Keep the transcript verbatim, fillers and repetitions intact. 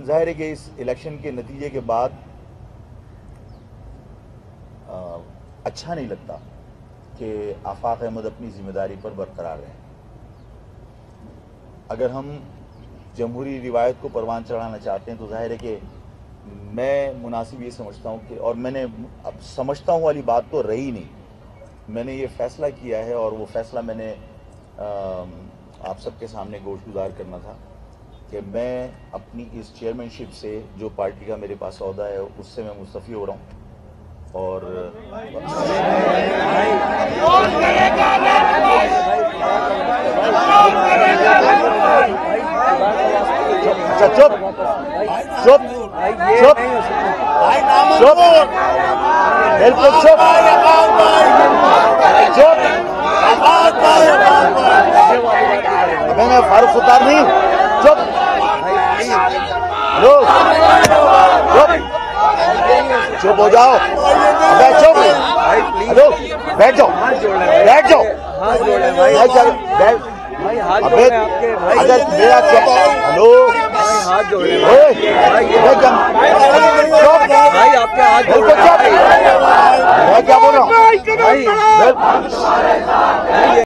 जाहिर है कि इस इलेक्शन के नतीजे के बाद आ, अच्छा नहीं लगता कि आफाक अहमद अपनी जिम्मेदारी पर बरकरार रहें। अगर हम जमहूरी रिवायत को परवान चढ़ाना चाहते हैं तो जाहिर है कि मैं मुनासिब ये समझता हूँ कि, और मैंने अब समझता हूँ वाली बात तो रही नहीं, मैंने ये फैसला किया है और वो फैसला मैंने आ, आप सबके सामने गोशगुजार करना था कि मैं अपनी इस चेयरमैनशिप से, जो पार्टी का मेरे पास औहदा है, उससे मैं मुस्तफ़ी हो रहा हूँ। और अच्छा चुप चुप चुप चुप बिल्कुल चुप चुप मैं फारूक सुतार नहीं, चुप लो चुप चुप हो जाओ, अबे चुप, हेलो बैठ जाओ बैठ जाओ अबे अगर मेरा क्या, हेलो हाथ जोड़ रहे भाई, आपके हाथ बिल्कुल चुप, मैं क्या बोल रहा हूँ भाई।